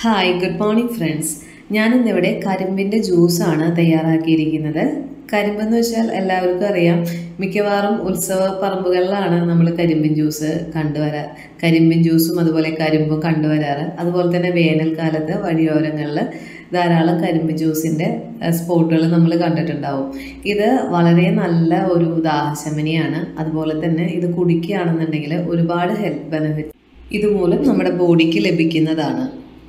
Hi good morning friends. ഞാനിന്നിവിടെ കരിമ്പിൻ്റെ ജ്യൂസാണ് തയ്യാറാക്കിയിരിക്കുന്നത്. കരിമ്പെന്ന് വെച്ചാൽ എല്ലാവർക്കും അറിയാം, മിക്കവാറും ഉത്സവ പറമ്പുകളിലാണ് നമ്മൾ കരിമ്പിൻ ജ്യൂസ് കരിമ്പിൻ ജ്യൂസും അതുപോലെ കരിമ്പും കണ്ടുവരാറ്. അതുപോലെ തന്നെ വേനൽക്കാലത്ത് വഴിയോരങ്ങളിൽ ധാരാളം കരിമ്പ് ജ്യൂസിൻ്റെ സ്പോട്ടുകൾ നമ്മൾ കണ്ടിട്ടുണ്ടാവും. ഇത് വളരെ നല്ല ഒരു ദാഹശമനിയാണ്. അതുപോലെ തന്നെ ഇത് കുടിക്കുകയാണെന്നുണ്ടെങ്കിൽ ഒരുപാട് ഹെൽത്ത് ബെനിഫിറ്റ് ഇതുമൂലം നമ്മുടെ ബോഡിക്ക് ലഭിക്കുന്നതാണ്.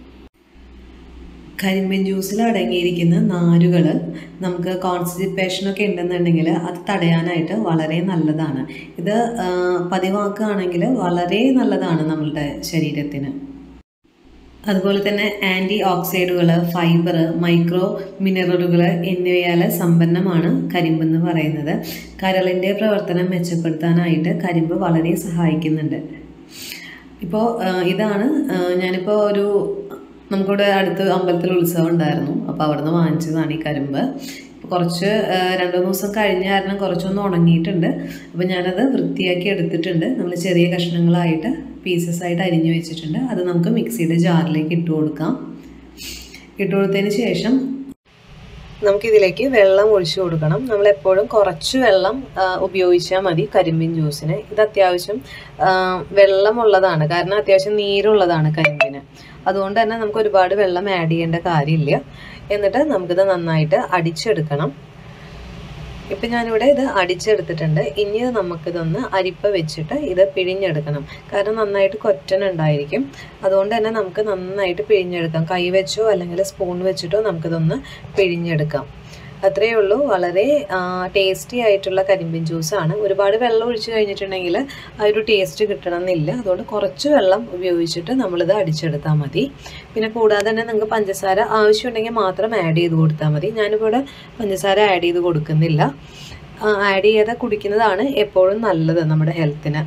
കരിമ്പിൻ ജ്യൂസിൽ അടങ്ങിയിരിക്കുന്ന നാരുകൾ നമുക്ക് കോൺസ്റ്റിപ്പേഷനൊക്കെ ഉണ്ടെന്നുണ്ടെങ്കിൽ അത് തടയാനായിട്ട് വളരെ നല്ലതാണ്. ഇത് പതിവാക്കുകയാണെങ്കിൽ വളരെ നല്ലതാണ് നമ്മളുടെ ശരീരത്തിന്. അതുപോലെ തന്നെ ആൻറ്റി ഓക്സൈഡുകൾ, ഫൈബർ, മൈക്രോ മിനറലുകൾ എന്നിവയാൽ സമ്പന്നമാണ് കരിമ്പെന്ന് പറയുന്നത്. കരളിൻ്റെ പ്രവർത്തനം മെച്ചപ്പെടുത്താനായിട്ട് കരിമ്പ് വളരെ സഹായിക്കുന്നുണ്ട്. ഇപ്പോൾ ഇതാണ് ഞാനിപ്പോൾ നമുക്കിവിടെ അടുത്ത് അമ്പലത്തിൽ ഉത്സവം ഉണ്ടായിരുന്നു. അപ്പോൾ അവിടെ നിന്ന് വാങ്ങിച്ചതാണ് ഈ കരിമ്പ്. കുറച്ച് 2-3 ദിവസം കഴിഞ്ഞ കാരണം കുറച്ചൊന്ന് ഉണങ്ങിയിട്ടുണ്ട്. അപ്പോൾ ഞാനത് വൃത്തിയാക്കി എടുത്തിട്ടുണ്ട്. നമ്മൾ ചെറിയ കഷ്ണങ്ങളായിട്ട് പീസസായിട്ട് അരിഞ്ഞു വെച്ചിട്ടുണ്ട്. അത് നമുക്ക് മിക്സിയുടെ ജാറിലേക്ക് ഇട്ട് കൊടുക്കാം. ഇട്ട് കൊടുത്തതിന് ശേഷം നമുക്കിതിലേക്ക് വെള്ളം ഒഴിച്ചു കൊടുക്കണം. നമ്മളെപ്പോഴും കുറച്ച് വെള്ളം ഉപയോഗിച്ചാൽ മതി കരിമ്പിൻ ജ്യൂസിന്. ഇത് അത്യാവശ്യം വെള്ളമുള്ളതാണ്, കാരണം അത്യാവശ്യം നീരുള്ളതാണ് കരിമ്പിന്. അതുകൊണ്ട് തന്നെ നമുക്ക് ഒരുപാട് വെള്ളം ആഡ് ചെയ്യേണ്ട കാര്യമില്ല. എന്നിട്ട് നമുക്കിത് നന്നായിട്ട് അടിച്ചെടുക്കണം. ഇപ്പം ഞാനിവിടെ ഇത് അടിച്ചെടുത്തിട്ടുണ്ട്. ഇനി നമുക്കിതൊന്ന് അരിപ്പ വെച്ചിട്ട് ഇത് പിഴിഞ്ഞെടുക്കണം. കാരണം നന്നായിട്ട് കൊറ്റനുണ്ടായിരിക്കും. അതുകൊണ്ട് തന്നെ നമുക്ക് നന്നായിട്ട് പിഴിഞ്ഞെടുക്കാം. കൈ വെച്ചോ അല്ലെങ്കിൽ സ്പൂൺ വെച്ചിട്ടോ നമുക്കിതൊന്ന് പിഴിഞ്ഞെടുക്കാം. അത്രയേ ഉള്ളൂ. വളരെ ടേസ്റ്റി ആയിട്ടുള്ള കരിമ്പിൻ ജ്യൂസാണ്. ഒരുപാട് വെള്ളം ഒഴിച്ച് കഴിഞ്ഞിട്ടുണ്ടെങ്കിൽ ആ ഒരു ടേസ്റ്റ് കിട്ടണമെന്നില്ല. അതുകൊണ്ട് കുറച്ച് വെള്ളം ഉപയോഗിച്ചിട്ട് നമ്മളിത് അടിച്ചെടുത്താൽ മതി. പിന്നെ കൂടാതെ തന്നെ നിങ്ങൾക്ക് പഞ്ചസാര ആവശ്യമുണ്ടെങ്കിൽ മാത്രം ആഡ് ചെയ്ത് കൊടുത്താൽ മതി. ഞാനിപ്പോൾ ഇവിടെ പഞ്ചസാര ആഡ് ചെയ്ത് കൊടുക്കുന്നില്ല. ആഡ് ചെയ്യാതെ കുടിക്കുന്നതാണ് എപ്പോഴും നല്ലത് നമ്മുടെ ഹെൽത്തിന്.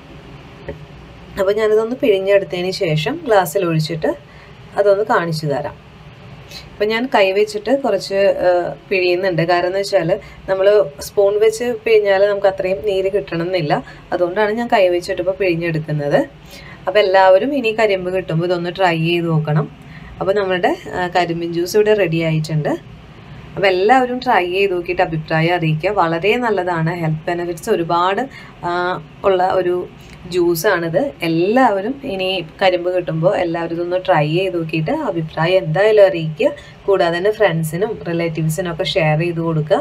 അപ്പോൾ ഞാനിതൊന്ന് പിഴിഞ്ഞെടുത്തതിന് ശേഷം ഗ്ലാസ്സിൽ ഒഴിച്ചിട്ട് അതൊന്ന് കാണിച്ചു തരാം. ഇപ്പം ഞാൻ കൈ വെച്ചിട്ട് കുറച്ച് പിഴിയുന്നുണ്ട്. കാരണം എന്ന് വെച്ചാൽ നമ്മൾ സ്പൂൺ വെച്ച് പിഴിഞ്ഞാൽ നമുക്ക് അത്രയും നീര് കിട്ടണമെന്നില്ല. അതുകൊണ്ടാണ് ഞാൻ കൈ വെച്ചിട്ട് ഇപ്പോൾ പിഴിഞ്ഞെടുക്കുന്നത്. അപ്പോൾ എല്ലാവരും ഇനി കരിമ്പ് കിട്ടുമ്പോൾ ഇതൊന്ന് ട്രൈ ചെയ്ത് നോക്കണം. അപ്പോൾ നമ്മുടെ കരിമ്പിൻ ജ്യൂസ് ഇവിടെ റെഡി ആയിട്ടുണ്ട്. അപ്പോൾ എല്ലാവരും ട്രൈ ചെയ്ത് നോക്കിയിട്ട് അഭിപ്രായം അറിയിക്കുക. വളരെ നല്ലതാണ്. ഹെൽത്ത് ബെനിഫിറ്റ്സ് ഒരുപാട് ഉള്ള ഒരു ജ്യൂസാണിത്. എല്ലാവരും ഇനി കരിമ്പ് കിട്ടുമ്പോൾ എല്ലാവരും ഇതൊന്ന് ട്രൈ ചെയ്ത് നോക്കിയിട്ട് അഭിപ്രായം എന്തായാലും അറിയിക്കുക. കൂടാതെ തന്നെ ഫ്രണ്ട്സിനും റിലേറ്റീവ്സിനും ഒക്കെ ഷെയർ ചെയ്ത് കൊടുക്കുക.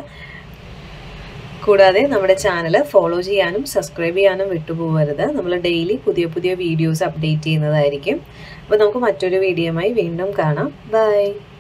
കൂടാതെ നമ്മുടെ ചാനൽ ഫോളോ ചെയ്യാനും സബ്സ്ക്രൈബ് ചെയ്യാനും വിട്ടുപോകരുത്. നമ്മൾ ഡെയിലി പുതിയ പുതിയ വീഡിയോസ് അപ്ഡേറ്റ് ചെയ്യുന്നതായിരിക്കും. അപ്പോൾ നമുക്ക് മറ്റൊരു വീഡിയോയുമായി വീണ്ടും കാണാം. ബൈ.